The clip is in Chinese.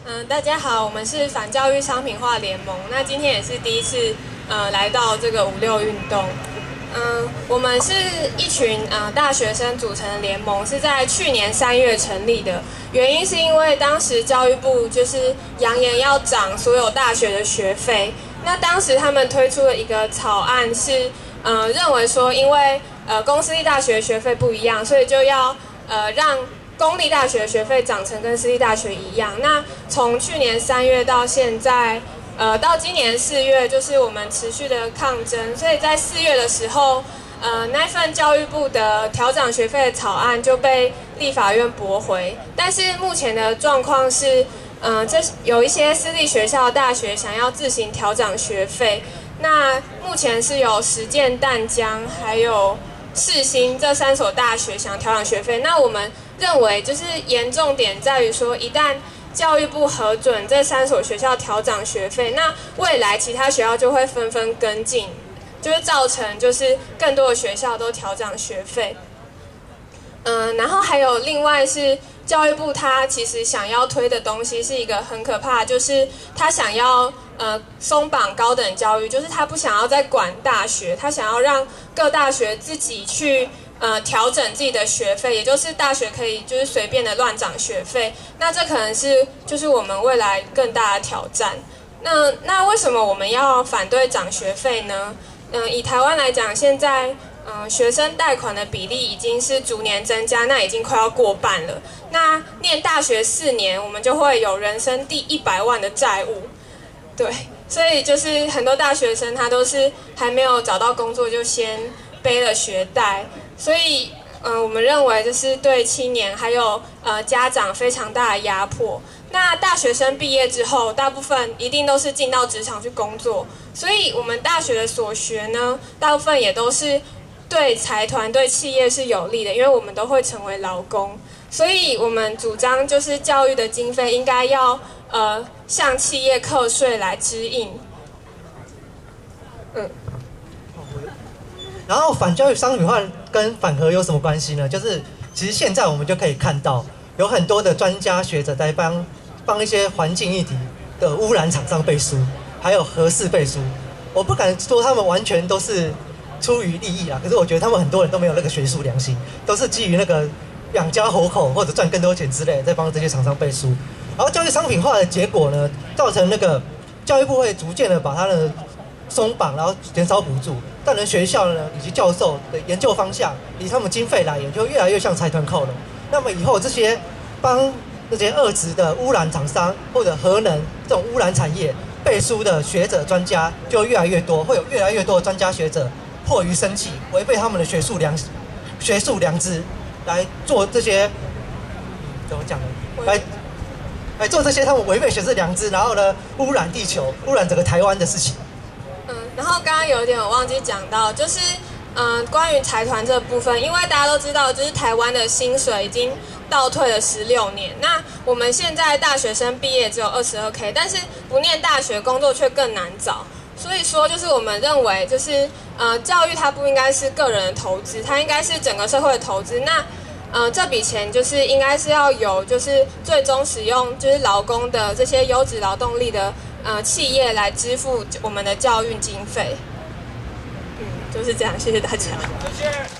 大家好，我们是反教育商品化联盟。那今天也是第一次来到这个5·6运动。我们是一群大学生组成的联盟，是在去年3月成立的。原因是因为当时教育部就是扬言要涨所有大学的学费。那当时他们推出了一个草案是，认为说因为公私立大学学费不一样，所以就要让公立大学的学费涨成跟私立大学一样。那从去年3月到现在，到今年4月，就是我们持续的抗争。所以在4月的时候，那份教育部的调涨学费的草案就被立法院驳回。但是目前的状况是，有一些私立学校、大学想要自行调涨学费。那目前是有实践、淡江还有世新这3所大学想调涨学费。那我们认为就是严重点在于说，一旦教育部核准这3所学校调涨学费，那未来其他学校就会纷纷跟进，就会造成就是更多的学校都调涨学费。然后还有另外是教育部他其实想要推的东西是一个很可怕，就是他想要松绑高等教育，就是他不想要再管大学，他想要让各大学自己去调整自己的学费，也就是大学可以就是随便的乱涨学费。那这可能是就是我们未来更大的挑战。那为什么我们要反对涨学费呢？以台湾来讲，现在学生贷款的比例已经是逐年增加，那已经快要过半了。那念大学4年，我们就会有人生第100万的债务。对，所以就是很多大学生他都是还没有找到工作就先背了学贷，所以我们认为这是对青年还有家长非常大的压迫。那大学生毕业之后，大部分一定都是进到职场去工作，所以我们大学的所学呢，大部分也都是对财团、对企业是有利的，因为我们都会成为劳工。所以我们主张就是教育的经费应该要向企业课税来支应。 然后反教育商品化跟反核有什么关系呢？就是其实现在我们就可以看到，有很多的专家学者在帮一些环境议题的污染厂商背书，还有核四背书。我不敢说他们完全都是出于利益啦，可是我觉得他们很多人都没有那个学术良心，都是基于那个养家活口或者赚更多钱之类，在帮这些厂商背书。然后教育商品化的结果呢，造成那个教育部会逐渐的把它的松绑，然后减少补助，但是学校呢以及教授的研究方向以他们经费来源就越来越向财团靠拢。那么以后这些帮那些恶质的污染厂商或者核能这种污染产业背书的学者专家就越来越多，会有越来越多的专家学者迫于生气，违背他们的学术良知，来做这些怎么讲呢？来做这些他们违背学术良知，然后呢污染地球、污染整个台湾的事情。 然后刚刚有一点我忘记讲到，就是关于财团这部分，因为大家都知道，就是台湾的薪水已经倒退了16年。那我们现在大学生毕业只有22K， 但是不念大学工作却更难找。所以说，就是我们认为，就是教育它不应该是个人的投资，它应该是整个社会的投资。那这笔钱就是应该是要有就是最终使用就是劳工的这些优质劳动力的企业来支付我们的教育经费。就是这样，谢谢大家。 谢谢。